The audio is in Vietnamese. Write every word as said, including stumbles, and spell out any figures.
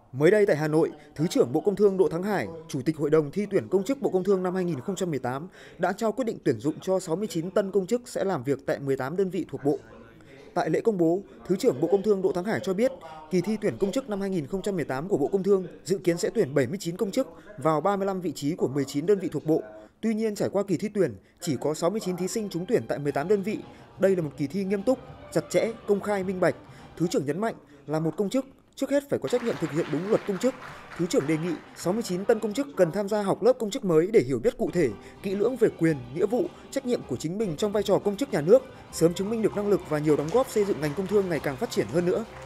Mới đây tại Hà Nội, Thứ trưởng Bộ Công Thương Đỗ Thắng Hải, Chủ tịch Hội đồng thi tuyển công chức Bộ Công Thương năm hai nghìn không trăm mười tám đã trao quyết định tuyển dụng cho sáu mươi chín tân công chức sẽ làm việc tại mười tám đơn vị thuộc Bộ. Tại lễ công bố, Thứ trưởng Bộ Công Thương Đỗ Thắng Hải cho biết, kỳ thi tuyển công chức năm hai nghìn không trăm mười tám của Bộ Công Thương dự kiến sẽ tuyển bảy mươi chín công chức vào ba mươi lăm vị trí của mười chín đơn vị thuộc Bộ. Tuy nhiên, trải qua kỳ thi tuyển, chỉ có sáu mươi chín thí sinh trúng tuyển tại mười tám đơn vị. Đây là một kỳ thi nghiêm túc, chặt chẽ, công khai, minh bạch. Thứ trưởng nhấn mạnh là một công chức, trước hết phải có trách nhiệm thực hiện đúng luật công chức. Thứ trưởng đề nghị sáu mươi chín tân công chức cần tham gia học lớp công chức mới để hiểu biết cụ thể, kỹ lưỡng về quyền, nghĩa vụ, trách nhiệm của chính mình trong vai trò công chức nhà nước, sớm chứng minh được năng lực và nhiều đóng góp xây dựng ngành công thương ngày càng phát triển hơn nữa.